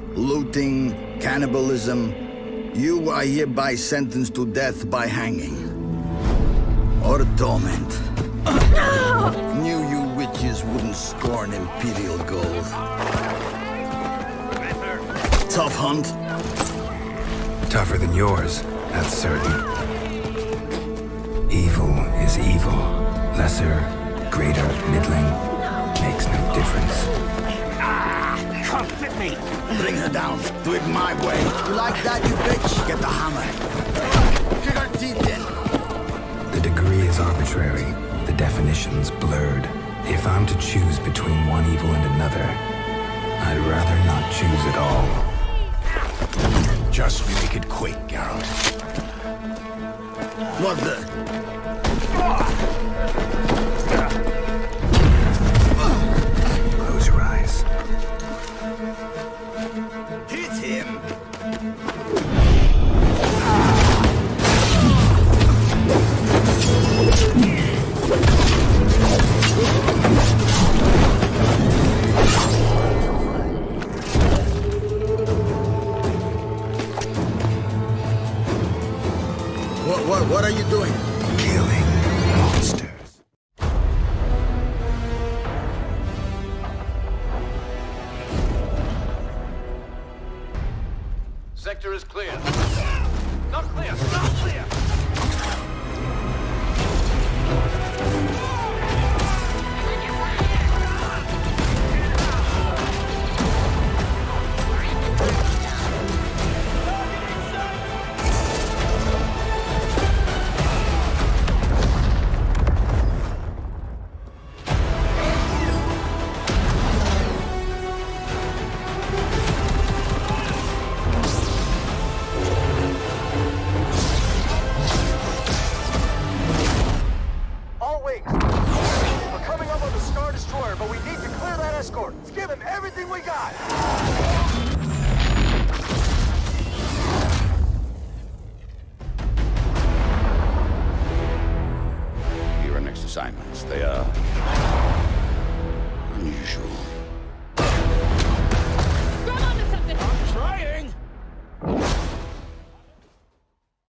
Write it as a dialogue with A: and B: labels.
A: looting, cannibalism. You are hereby sentenced to death by hanging. Or torment. Knew you witches wouldn't scorn imperial gold. Tough hunt?
B: Tougher than yours, that's certain. Evil is evil. Lesser, greater, middling, makes no difference.
C: Come fit me!
A: Bring her down. Do it my way. You like that, you bitch? Get the hammer. Kick her teeth in.
B: The degree is arbitrary, the definition's blurred. If I'm to choose between one evil and another, I'd rather not choose at all.
C: Just make it quick, Geralt.
A: What the?
B: Close your eyes.
A: Hit him! What are you doing?
B: Killing monsters.
D: Sector is clear. Not clear! Not clear!
E: But we need to clear that escort. Let's give him everything we got.
C: Your next assignments, they are unusual.